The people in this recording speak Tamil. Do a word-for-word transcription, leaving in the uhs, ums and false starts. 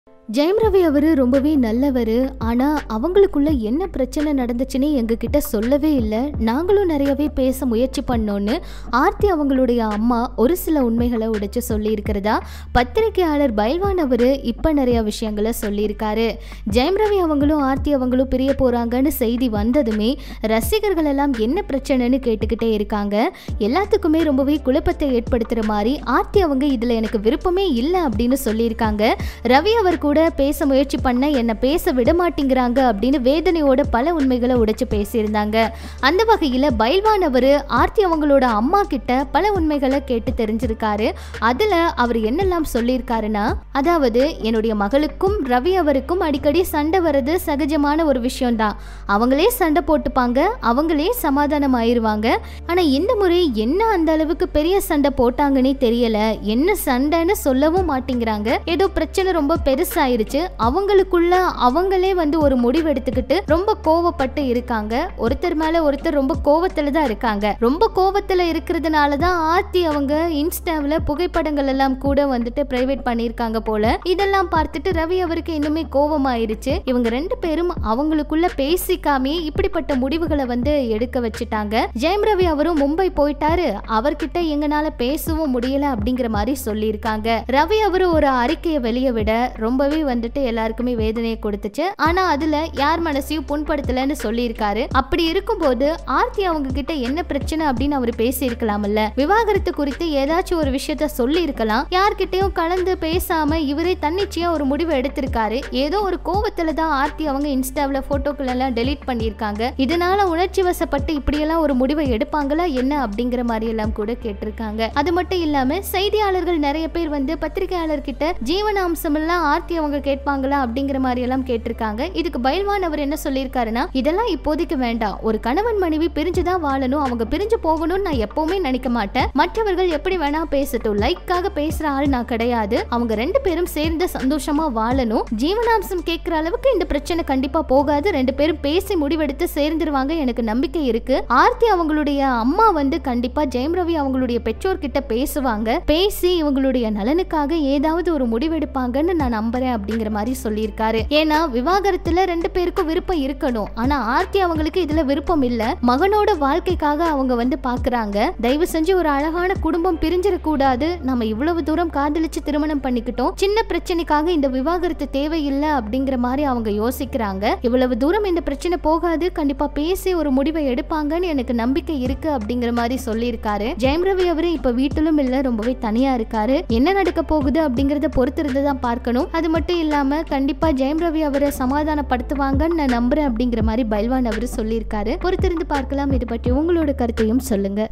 ஜெயம் ரவி அவரு ரொம்பவே நல்லவரு. ஆனா அவங்களுக்குள்ள என்ன பிரச்சனை நடந்துச்சுன்னு எங்க கிட்ட சொல்லவே இல்லை. நாங்களும் நிறையவே பேச முயற்சி பண்ணோன்னு ஆர்த்தி அவங்களுடைய அம்மா ஒரு சில உண்மைகளை உடைச்சு சொல்லி இருக்கிறதா பத்திரிகையாளர் பைல்வான் அவரு இப்ப நிறைய விஷயங்களை சொல்லியிருக்காரு. ஜெயம் ரவி அவங்களும் ஆர்த்தி அவங்களும் பிரிய போறாங்கன்னு செய்தி வந்ததுமே ரசிகர்கள் எல்லாம் என்ன பிரச்சனைன்னு கேட்டுக்கிட்டே இருக்காங்க. எல்லாத்துக்குமே ரொம்பவே குழப்பத்தை ஏற்படுத்துற மாதிரி ஆர்த்தி அவங்க இதுல எனக்கு விருப்பமே இல்லை அப்படின்னு சொல்லியிருக்காங்க. ரவி அவர் கூட பேச முயற்சி பண்ண என்ன பேச விட மாட்டேங்கிறாங்க அப்படின்னு வேதனையோட பல உண்மைகளை உடைச்சு பேசியிருந்தாங்க. அந்த வகையில பைல்வான் அவரு ஆர்த்தி அவங்களோட அம்மா கிட்ட பல உண்மைகளை கேட்டு தெரிஞ்சிருக்காரு. அதுல அவர் என்னெல்லாம் சொல்லியிருக்காருன்னா, அதாவது என்னுடைய மகளுக்கும் ரவி அவருக்கும் அடிக்கடி சண்டை வர்றது சகஜமான ஒரு விஷயம் தான். அவங்களே சண்டை போட்டுப்பாங்க, அவங்களே சமாதானம் ஆயிருவாங்க. ஆனா இந்த முறை என்ன அந்த அளவுக்கு பெரிய சண்டை போட்டாங்கன்னே தெரியல. என்ன சண்டைன்னு சொல்லவும் மாட்டேங்கிறாங்க. ஏதோ பிரச்சனை ரொம்ப பெருசா ஆயிருச்சு. அவங்களுக்குள்ள அவங்களே வந்து ஒரு முடிவு எடுத்துக்கிட்டு ரொம்ப கோவப்பட்டு இருக்காங்க. ஒருத்தர் மேல ஒருத்தர் ரொம்ப கோவத்துல தான் இருக்காங்க. ரொம்ப கோவத்துல இருக்கிறதுனாலதான் ஆர்த்தி அவங்க இன்ஸ்டாவில் புகைப்படங்கள் எல்லாம் கூட வந்துட்டு பிரைவேட் பண்ணிருக்காங்க போல. இதெல்லாம் பார்த்துட்டு ரவி அவருக்கு இன்னுமே கோவம் ஆயிருச்சு. இவங்க ரெண்டு பேரும் அவங்களுக்குள்ள பேசிக்காமே இப்படிப்பட்ட முடிவுகளை வந்து எடுக்க வச்சுட்டாங்க. ஜெயம் ரவி அவரும் மும்பை போயிட்டாரு. அவர்கிட்ட எங்கனால பேசவும் முடியல அப்படிங்கிற மாதிரி சொல்லியிருக்காங்க. ரவி அவரு ஒரு அறிக்கையை வெளியே விட ரொம்பவே வந்துட்டு எல்லாருக்குமே வேதனையை கொடுத்துச்சு. ஆனா அதுல யார் மனசையும் புண்படுத்தலன்னு சொல்லியிருக்காரு. அப்படி இருக்கும்போது ஆர்த்தி அவங்க கிட்ட என்ன பிரச்சனை அப்படின்னு அவர் பேசி இருக்கலாம்ல. விவாகரத்து குறித்து ஏதாச்சும் ஒரு விஷயத்த சொல்லி இருக்கலாம். யார்கிட்டயும் கலந்து பேசாம இவரே தன்னிச்சையா ஒரு முடிவு எடுத்திருக்காரு. ஏதோ ஒரு கோவத்துல தான் ஆர்த்தி அவங்க இன்ஸ்டாவில் போட்டோக்கள் எல்லாம் டெலீட் பண்ணியிருக்காங்க. இதனால உணர்ச்சி வசப்பட்டு இப்படியெல்லாம் ஒரு முடிவை எடுப்பாங்களா என்ன அப்படிங்கிற மாதிரி எல்லாம் கூட கேட்டிருக்காங்க. அது மட்டும் இல்லாம செய்தியாளர்கள் நிறைய பேர் வந்து பத்திரிகையாளர் கிட்ட ஜீவனாம்சம் எல்லாம் ஆர்த்தி அவங்க கேட்பாங்களா அப்படிங்கிற மாதிரி எல்லாம் கேட்டிருக்காங்க. இதுக்கு பைல்வான் அவர் என்ன சொல்லியிருக்காருன்னா, இதெல்லாம் இப்போதைக்கு வேண்டாம். ஒரு கணவன் மனைவி பிரிஞ்சுதான் வாழணும். அவங்க பிரிஞ்சு போகணும்னு நான் எப்பவுமே நினைக்க மாட்டேன். மற்றவர்கள் எப்படி வேணா பேசட்டும். லைக்காக பேசுற ஆள் நான் கிடையாது. அவங்க ரெண்டு பேரும் சேர்ந்து சந்தோஷமா வாழணும். ஜீவனாம்சம் கேட்கிற அளவுக்கு இந்த பிரச்சனை கண்டிப்பா போகாது. ரெண்டு பேரும் பேசி முடிவெடுத்து சேர்ந்துருவாங்க. எனக்கு நம்பிக்கை இருக்கு. ஆர்த்தி அவங்களுடைய அம்மா வந்து கண்டிப்பா ஜெயம் ரவி அவங்களுடைய பெற்றோர் கிட்ட பேசுவாங்க. பேசி இவங்களுடைய நலனுக்காக ஏதாவது ஒரு முடிவெடுப்பாங்கன்னு நான் நம்புறேன் அப்படிங்கிற மாதிரி சொல்லியிருக்காரு. ஏன்னா விவாகரத்துல ரெண்டு பேருக்கும் விருப்பம் இருக்கணும். ஆனா ஆர்த்தி அவங்களுக்கு இதுல விருப்பம் இல்ல. மகனோட வாழ்க்கைக்காக அவங்க வந்து பாக்குறாங்க. தயவு செஞ்சு ஒரு அழகான குடும்பம் பிரிஞ்சிடக்கூடாது. நம்ம இவ்வளவு தூரம் காதலிச்சு திருமணம் பண்ணிக்கிட்டோம். சின்ன பிரச்சனைக்காக இந்த விவாகரத்து தேவையில்லை அப்படிங்கிற மாதிரி அவங்க யோசிக்கிறாங்க. இவ்வளவு தூரம் இந்த பிரச்சனை போகாது. கண்டிப்பா பேசி ஒரு முடிவை எடுப்பாங்கன்னு எனக்கு நம்பிக்கை இருக்கு அப்படிங்கிற மாதிரி சொல்லியிருக்காரு. ஜெயம் ரவி அவரு இப்ப வீட்டிலும் இல்ல, ரொம்பவே தனியா இருக்காரு. என்ன நடக்க போகுது அப்படிங்கறத பொறுத்திருந்து தான் பார்க்கணும். அது மட்டும் இல்லாம கண்டிப்பா ஜெயம் ரவி அவரை சமாதானப்படுத்துவாங்கன்னு நான் நம்புறேன் அப்படிங்கிற மாதிரி பைல்வான் அவரு சொல்லியிருக்காரு. பொறுத்திருந்து பார்க்கலாம். இது பற்றி உங்களோட கருத்தையும் சொல்லுங்க.